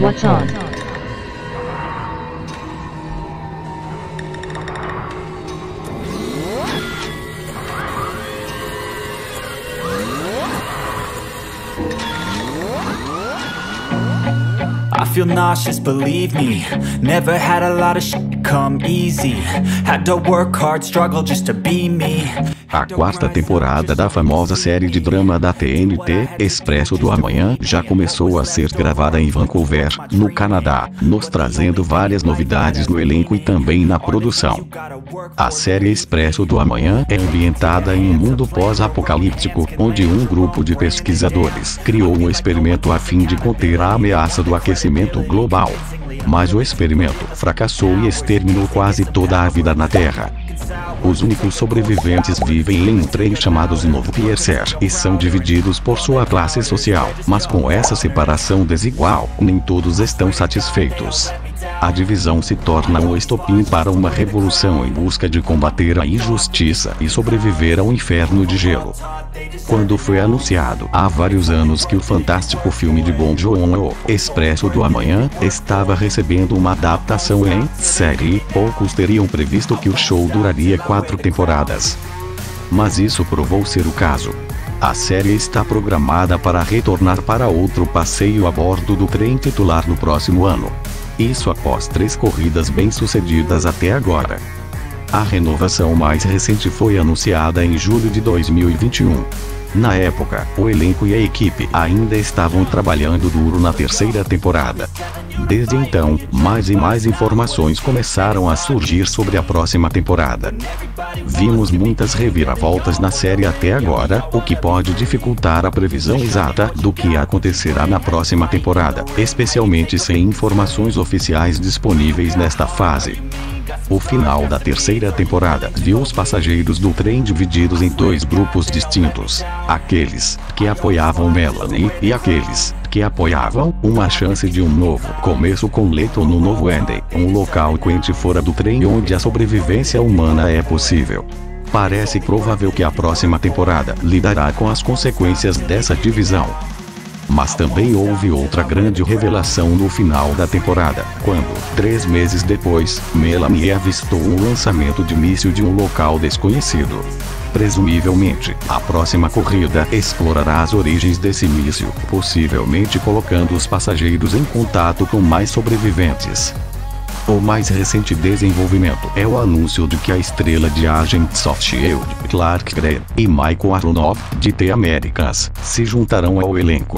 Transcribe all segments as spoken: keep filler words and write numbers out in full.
What's on? I feel nauseous, believe me. Never had a lot of shit come easy. Had to work hard, struggle just to be me. A quarta temporada da famosa série de drama da T N T, Expresso do Amanhã, já começou a ser gravada em Vancouver, no Canadá, nos trazendo várias novidades no elenco e também na produção. A série Expresso do Amanhã é ambientada em um mundo pós-apocalíptico, onde um grupo de pesquisadores criou um experimento a fim de conter a ameaça do aquecimento global. Mas o experimento fracassou e exterminou quase toda a vida na Terra. Os únicos sobreviventes vivem em um trem chamado Snowpiercer e são divididos por sua classe social, mas com essa separação desigual, nem todos estão satisfeitos. A divisão se torna um estopim para uma revolução em busca de combater a injustiça e sobreviver ao inferno de gelo. Quando foi anunciado há vários anos que o fantástico filme de Bong Joon-ho, Expresso do Amanhã, estava recebendo uma adaptação em série, poucos teriam previsto que o show duraria quatro temporadas. Mas isso provou ser o caso. A série está programada para retornar para outro passeio a bordo do trem titular no próximo ano. Isso após três corridas bem-sucedidas até agora. A renovação mais recente foi anunciada em julho de dois mil e vinte e um. Na época, o elenco e a equipe ainda estavam trabalhando duro na terceira temporada. Desde então, mais e mais informações começaram a surgir sobre a próxima temporada. Vimos muitas reviravoltas na série até agora, o que pode dificultar a previsão exata do que acontecerá na próxima temporada, especialmente sem informações oficiais disponíveis nesta fase. O final da terceira temporada viu os passageiros do trem divididos em dois grupos distintos: aqueles que apoiavam Melanie e aqueles que apoiavam uma chance de um novo começo com Leto no Novo Eden, um local quente fora do trem onde a sobrevivência humana é possível. Parece provável que a próxima temporada lidará com as consequências dessa divisão. Mas também houve outra grande revelação no final da temporada, quando, três meses depois, Melanie avistou o lançamento de míssil de um local desconhecido. Presumivelmente, a próxima corrida explorará as origens desse míssil, possivelmente colocando os passageiros em contato com mais sobreviventes. O mais recente desenvolvimento é o anúncio de que a estrela de Agents of Shield, Clark Gregg, e Michael Aronoff, de The Americans, se juntarão ao elenco.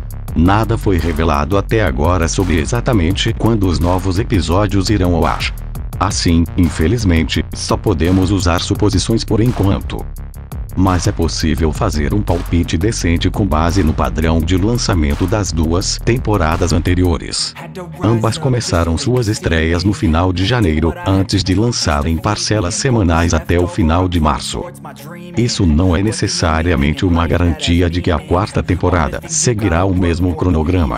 Nada foi revelado até agora sobre exatamente quando os novos episódios irão ao ar. Assim, infelizmente, só podemos usar suposições por enquanto. Mas é possível fazer um palpite decente com base no padrão de lançamento das duas temporadas anteriores. Ambas começaram suas estreias no final de janeiro, antes de lançar em parcelas semanais até o final de março. Isso não é necessariamente uma garantia de que a quarta temporada seguirá o mesmo cronograma.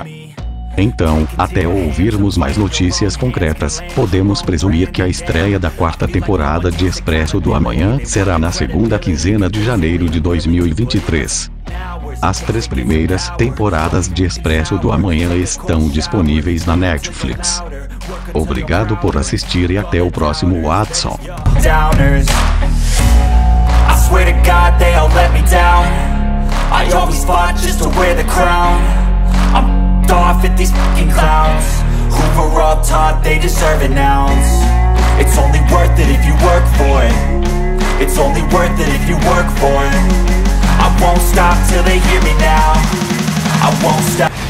Então, até ouvirmos mais notícias concretas, podemos presumir que a estreia da quarta temporada de Expresso do Amanhã será na segunda quinzena de janeiro de dois mil e vinte e três. As três primeiras temporadas de Expresso do Amanhã estão disponíveis na Netflix. Obrigado por assistir e até o próximo Watson. Off at these fucking clowns who were all taught they deserve an ounce. It's only worth it if you work for it. It's only worth it if you work for it. I won't stop till they hear me now. I won't stop.